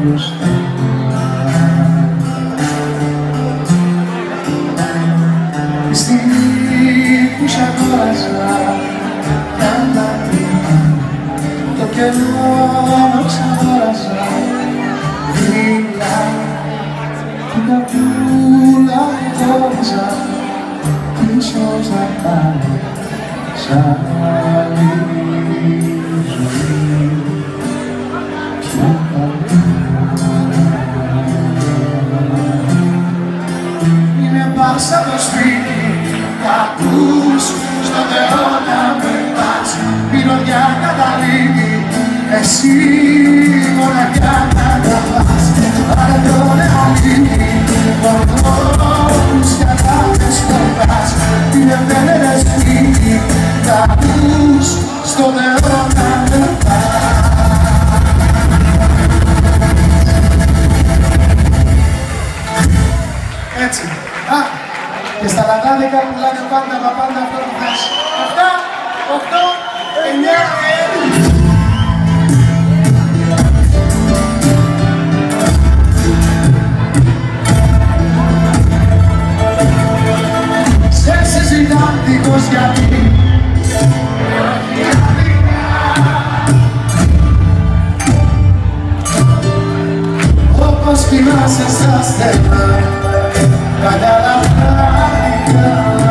μπροστά. Τη στιγμή που σ' αγόραζα καλά το κενό ξαγόραζα δίλα την καπούλα μου χώριζα ίσως να πάει σαν άλλη ζωή πιο καλή. Είναι πάσα το σπίτι τα ακούς στον Θεό να με πας μυρωδιά καταλήγει εσύ μοναχιά να τα πας άρα τον αλήνει πορνούς κι αγάπες σκορπάς είναι πένερες σπίτι τα ακούς στον Θεό να με πας. Έτσι. Και στα λαδάδικα πουλάνε πάντα μα πάντα αυτό που θες. 7, 8, 9. Σε συζητάν δίχως γιατί όχι αδικά. Όπως κοιμάσαι στα στενά καταλαβαίνικα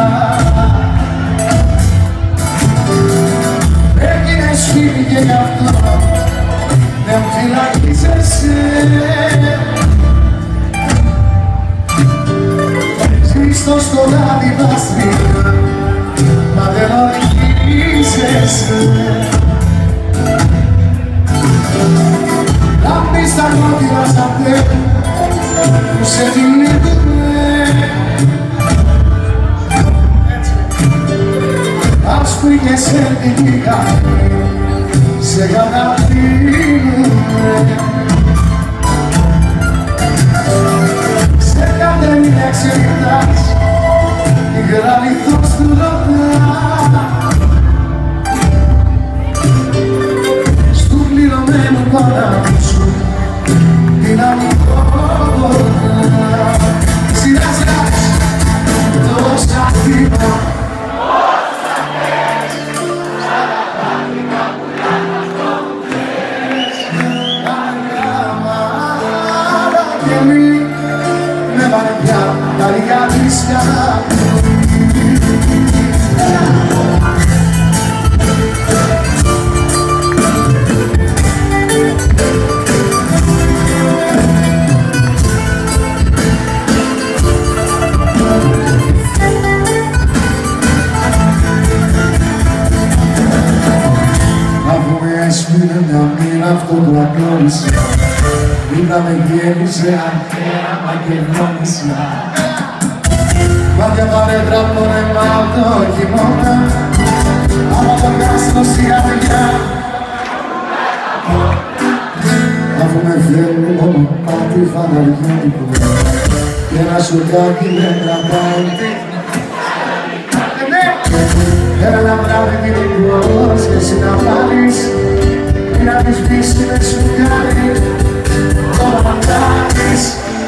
έγινες φίλη και γι' αυτό δεν φυλακίζεσαι. Ζεις στο σκοτάδι βάστρικα μα δεν ορκίζεσαι. Λάμπεις τα νότια σαν πλέον που σε τυλίγουνε άσπρη και σε τυλίγα σε καταφύγουνε σε κάθε μία ξεχνάς υγρά λιθός του ρωτά στου πληρωμένου παράδεισου σου δυναμικό σειράζας τόσα θύμα όσα θες στα λαδάδικα πουλάνε αυτό που θες. Αγκαμάρα και μη με βαριά τα λίγα νησιά έσπινε μια μοίρα αυτό που αγνώρισα είδα με γέμισε αρχαία μακεδόνισσα μάτια παρέτρα από τον αίμα το χειμώνα άμα το κάστρο στη καρδιά αφού με φέρνει μόνο κάτι φαναριώτικο και ένα σοκάκι με κρατάει ένα βράδυ τυλίγος και εσύ να πάρεις ή να της πεις με σουκάρι το μαντάρεις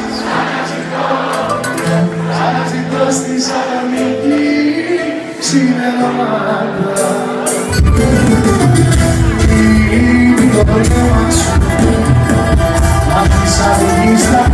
σαν να ζητώ στη Σαλονίκη ξυνελώματα είναι το ρήμα σου απ' της αυγής τα